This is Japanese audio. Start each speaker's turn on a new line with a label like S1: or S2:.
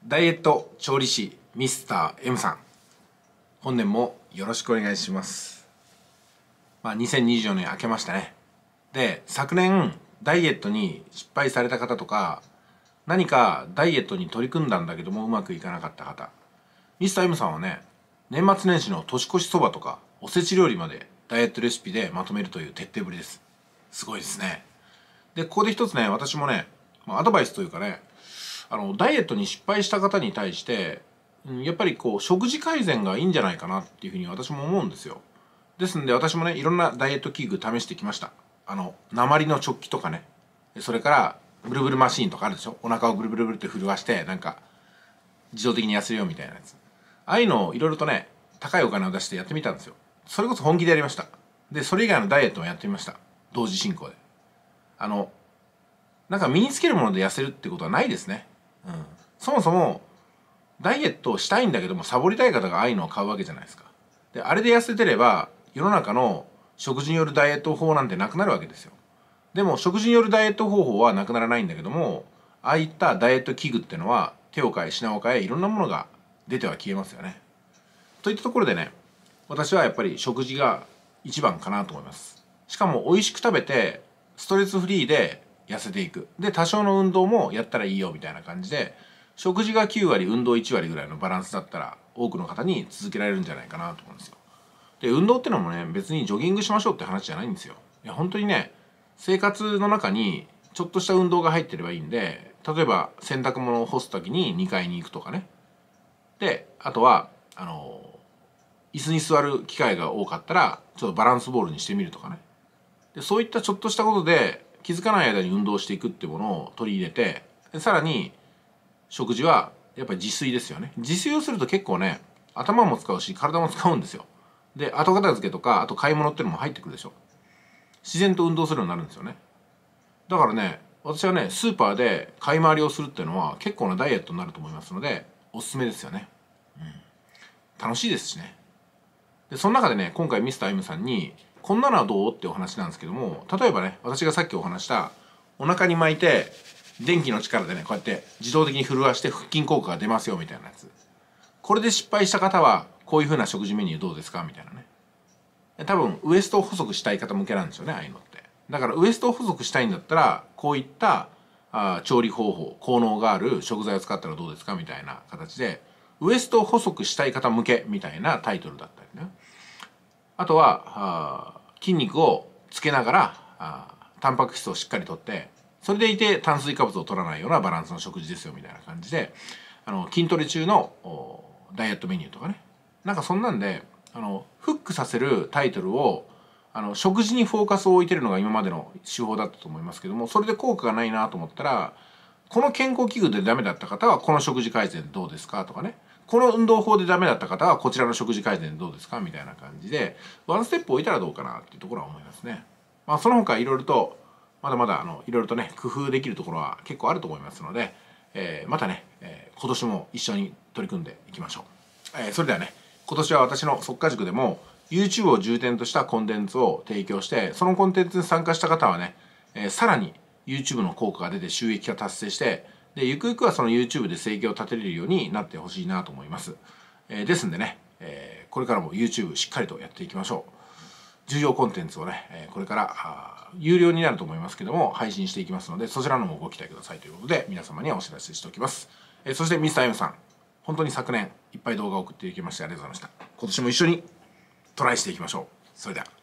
S1: ダイエット調理師ミスター M さん、本年もよろしくお願いします。2024年明けましたね。で、昨年ダイエットに失敗された方とか、何かダイエットに取り組んだんだけどもうまくいかなかった方、ミスター M さんはね、年末年始の年越しそばとかおせち料理までダイエットレシピでまとめるという徹底ぶりです。すごいですね。で、ここで一つね、私もね、アドバイスというかね、ダイエットに失敗した方に対して、やっぱり食事改善がいいんじゃないかなっていうふうに私も思うんですよ。ですんで私もね、いろんなダイエット器具試してきました。鉛のチョッキとかね、それからブルブルマシーンとかあるでしょ。お腹をブルブルブルって震わしてなんか自動的に痩せるよみたいなやつ。ああいうのをいろいろとね、高いお金を出してやってみたんですよ。それこそ本気でやりました。で、それ以外のダイエットもやってみました。同時進行で。なんか身につけるもので痩せるってことはないですね。そもそもダイエットをしたいんだけどもサボりたい方がああいうのを買うわけじゃないですか。で、あれで痩せてれば世の中の食事によるダイエット法なんてなくなるわけですよ。でも食事によるダイエット方法はなくならないんだけども、ああいったダイエット器具っていうのは手を変え品を変えいろんなものが出ては消えますよね。といったところでね、私はやっぱり食事が一番かなと思います。しかも美味しく食べてストレスフリーで痩せていく。で、多少の運動もやったらいいよみたいな感じで、食事が9割運動1割ぐらいのバランスだったら多くの方に続けられるんじゃないかなと思うんですよ。で、運動ってのもね、別にジョギングしましょうって話じゃないんですよ。いや、本当にね、生活の中にちょっとした運動が入ってればいいんで、例えば洗濯物を干す時に2階に行くとかね。で、あとは椅子に座る機会が多かったらちょっとバランスボールにしてみるとかね。で、そういったちょっとしたことで気づかない間に運動していくっていうものを取り入れて、でさらに食事はやっぱり自炊ですよね。自炊をすると結構ね、頭も使うし体も使うんですよ。で、後片付けとか、あと買い物っていうのも入ってくるでしょ。自然と運動するようになるんですよね。だからね、私はね、スーパーで買い回りをするっていうのは結構なダイエットになると思いますので、おすすめですよね。楽しいですしね。で、その中でね、今回ミスター M さんにこんなのはどうってお話なんですけども、例えばね、私がさっきお話したお腹に巻いて電気の力でね、こうやって自動的に震わして腹筋効果が出ますよみたいなやつ。これで失敗した方はこういう風な食事メニューどうですかみたいなね。多分ウエストを細くしたい方向けなんですよね、ああいうのって。だからウエストを細くしたいんだったらこういった調理方法、効能がある食材を使ったらどうですかみたいな形で、ウエストを細くしたい方向けみたいなタイトルだったりね。あとは筋肉をつけながらタンパク質をしっかりとってそれでいて炭水化物を取らないようなバランスの食事ですよみたいな感じで、筋トレ中のダイエットメニューとかね、なんかそんなんでフックさせるタイトルを食事にフォーカスを置いてるのが今までの手法だったと思いますけども、それで効果がないなと思ったら、この健康器具でダメだった方はこの食事改善どうですかとかね、この運動法でダメだった方はこちらの食事改善どうですかみたいな感じでワンステップ置いたらどうかなっていうところは思いますね。その他いろいろとまだまだいろいろとね工夫できるところは結構あると思いますので、またね、今年も一緒に取り組んでいきましょう。それではね、今年は私の速稼塾でも YouTube を重点としたコンテンツを提供して、そのコンテンツに参加した方はね、さらに YouTube の効果が出て収益化達成して、でゆくゆくはその YouTube で生計を立てれるようになってほしいなと思います。ですんでね、これからも YouTube しっかりとやっていきましょう。重要コンテンツをね、これから有料になると思いますけども配信していきますので、そちらのもご期待くださいということで皆様にはお知らせしておきます。そして Mr. M さん、本当に昨年いっぱい動画を送っていきましてありがとうございました。今年も一緒にトライしていきましょう。それでは。